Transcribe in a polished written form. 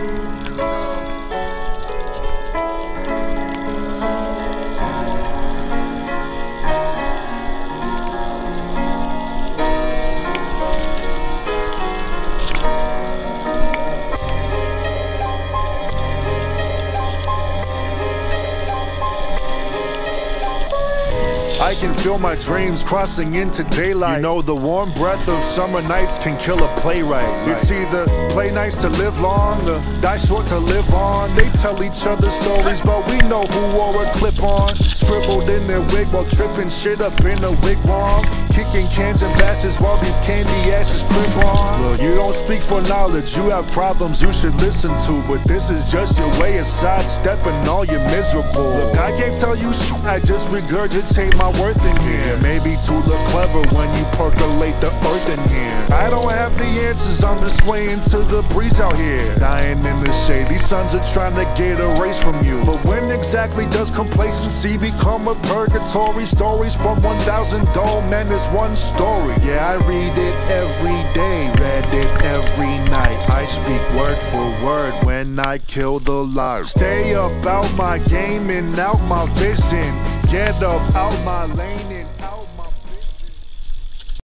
I can feel my dreams crossing into daylight. You know, the warm breath of summer nights can kill a playwright. It's either play nice to live long or die short to live on. They tell each other stories, but we know who wore a clip-on, scribbled in their wig while tripping shit up in a wigwam, kicking cans and bashes while these candy ashes crib on. Look, you don't speak for knowledge, you have problems you should listen to, but this is just your way of sidestepping all your miserable. Look, I can't tell you shit, I just regurgitate my worth in here. Maybe to look clever when you percolate the earth in here. I don't have the answers, I'm just swaying to the breeze out here, dying in the shade. These suns are trying to get a race from you. But when exactly does complacency become a purgatory? Stories from 1,000 dull men is one story. Yeah, I read it every day, read it every night. I speak word for word when I kill the light. Stay about my game and out my vision. Get up out my lane.